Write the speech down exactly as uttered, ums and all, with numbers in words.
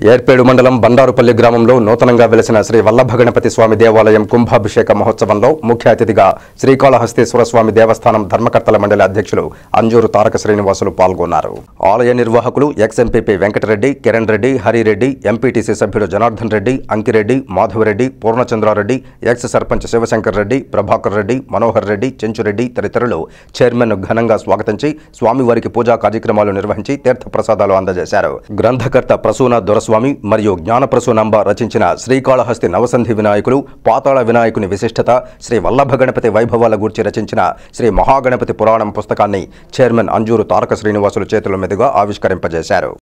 ఏర్పేడు మండలం బండారుపల్లి గ్రామంలో నూతనంగా వెలిసిన శ్రీ వల్లభ గణపతి స్వామి దేవాలయం కుంభాభిషేక మహోత్సవంలో ముఖ్య అతిథిగా శ్రీకాళహస్తీశ్వర స్వామి దేవస్థానం ధర్మకర్తల మండలి అధ్యక్షులు అంజూరు తారక శ్రీనివాసులు పాల్గొన్నారు. ఆలయ నిర్వాహకులు ex MPP Venkatareddy, Kiran Reddy, Harireddy, MPTC సభ్యుడు జనార్దన్ రెడ్డి, అంకిరెడ్డి, మాధవరెడ్డి, పూర్ణచంద్రారెడ్డి, ఎక్స్ సర్పంచ్ శివశంకర్ రెడ్డి, ప్రభాకర్ రెడ్డి, మనోహర్ రెడ్డి, చెంచురెడ్డి తదితరులు చైర్మన్ ఘనంగా స్వాగతించి స్వామివారికి పూజా కార్యక్రమాలు నిర్వహించి తీర్థప్రసాదాలు అందజేశారు. గ్రంథకర్త ప్రసూన స్వామి మరియు జ్ఞానప్రసూనంబ రచించిన శ్రీకాళహస్తి నవసంధి వినాయకులు, పాతాళ వినాయకుని విశిష్టత, శ్రీ వల్లభ గణపతి వైభవాల గూర్చి రచించిన శ్రీ మహాగణపతి పురాణం పుస్తకాన్ని చైర్మన్ అంజూరు తారక శ్రీనివాసులు చేతుల మీదుగా ఆవిష్కరింపజేశారు.